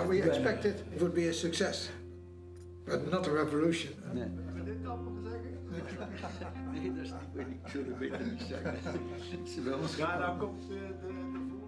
we expected it would be a success, but not a revolution. Nee. Hebben we dit allemaal gezegd? Nee, dat is niet, ik wil het beter niet zeggen. Ze bij ons Ja, nou komt de